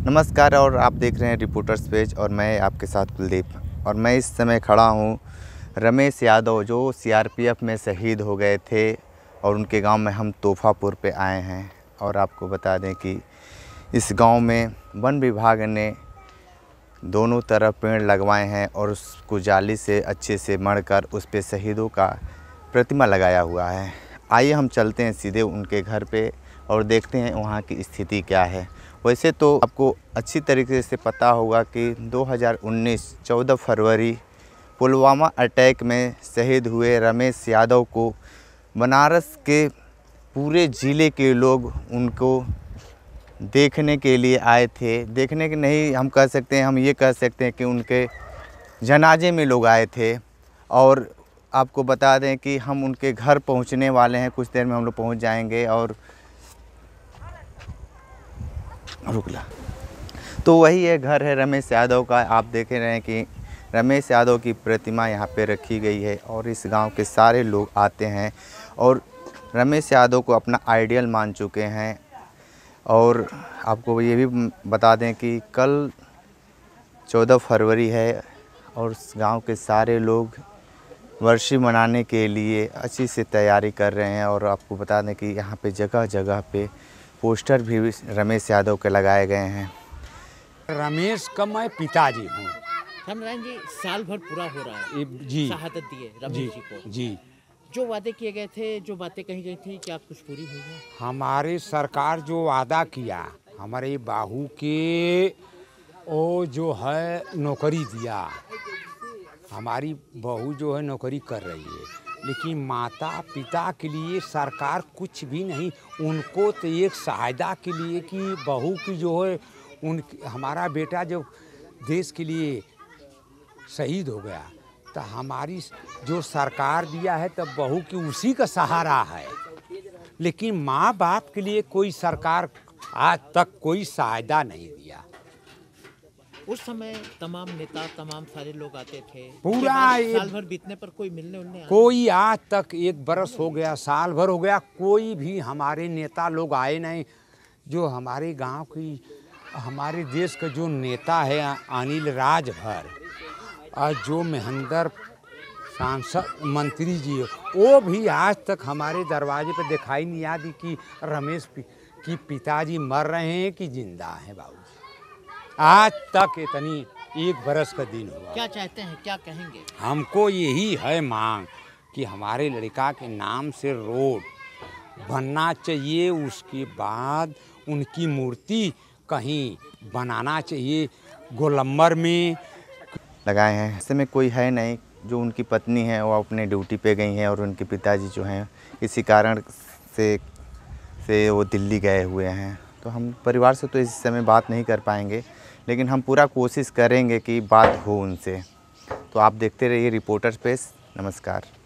नमस्कार और आप देख रहे हैं रिपोर्टर्स पेज और मैं आपके साथ कुलदीप। और मैं इस समय खड़ा हूं रमेश यादव जो सीआरपीएफ में शहीद हो गए थे और उनके गांव में हम तोहफापुर पे आए हैं। और आपको बता दें कि इस गांव में वन विभाग ने दोनों तरफ पेड़ लगवाए हैं और उसको जाली से अच्छे से मढ़कर उस पे शहीदों का प्रतिमा लगाया हुआ है। आइए हम चलते हैं सीधे उनके घर पे और देखते हैं वहाँ की स्थिति क्या है। वैसे तो आपको अच्छी तरीके से पता होगा कि 2019 14 फरवरी पुलवामा अटैक में शहीद हुए रमेश यादव को बनारस के पूरे ज़िले के लोग उनको देखने के लिए आए थे। देखने के नहीं हम कह सकते हैं, हम ये कह सकते हैं कि उनके जनाजे में लोग आए थे। और आपको बता दें कि हम उनके घर पहुंचने वाले हैं, कुछ देर में हम लोग पहुंच जाएंगे। और रुकला तो वही है घर है रमेश यादव का। आप देख रहे हैं कि रमेश यादव की प्रतिमा यहाँ पे रखी गई है और इस गांव के सारे लोग आते हैं और रमेश यादव को अपना आइडियल मान चुके हैं। और आपको ये भी बता दें कि कल 14 फरवरी है और गांव के सारे लोग वर्षी मनाने के लिए अच्छी से तैयारी कर रहे हैं। और आपको बता दें कि यहाँ पे जगह जगह पे पोस्टर भी रमेश यादव के लगाए गए हैं। रमेश का मैं पिताजी हूँ। रामनारायण जी, साल भर पूरा हो रहा है जी, शहादत दिए रमेश जी को। जी, जो वादे किए गए थे, जो बातें कही गई थी, क्या कुछ पूरी हुई है? हमारे सरकार जो वादा किया हमारे बहू के वो जो है नौकरी दिया। हमारी बहू जो है नौकरी कर रही है, लेकिन माता पिता के लिए सरकार कुछ भी नहीं। उनको तो एक सहायता के लिए कि बहू की जो है हमारा बेटा जो देश के लिए शहीद हो गया, तो हमारी जो सरकार दिया है तब बहू की उसी का सहारा है। लेकिन माँ बाप के लिए कोई सरकार आज तक कोई सहायता नहीं दिया। उस समय तमाम नेता, तमाम सारे लोग आते थे। पूरा साल भर बीतने पर कोई मिलने उलने कोई आज तक 1 बरस हो गया, साल भर हो गया, कोई भी हमारे नेता लोग आए नहीं। जो हमारे गांव की हमारे देश का जो नेता है अनिल राजभर और जो महेंद्र सांसद मंत्री जी, वो भी आज तक हमारे दरवाजे पर दिखाई नहीं आती कि रमेश की पिताजी मर रहे हैं कि जिंदा हैं। बाबू आज तक इतनी 1 बरस का दिन हुआ। क्या चाहते हैं, क्या कहेंगे? हमको यही है मांग कि हमारे लड़का के नाम से रोड बनना चाहिए। उसके बाद उनकी मूर्ति कहीं बनाना चाहिए गोलम्बर में। लगाए हैं ऐसे में कोई है नहीं। जो उनकी पत्नी है वो अपने ड्यूटी पे गई हैं और उनके पिताजी जो हैं किसी कारण से वो दिल्ली गए हुए हैं। तो हम परिवार से तो इस समय बात नहीं कर पाएंगे, लेकिन हम पूरा कोशिश करेंगे कि बात हो उनसे। तो आप देखते रहिए रिपोर्टर्स पेज। नमस्कार।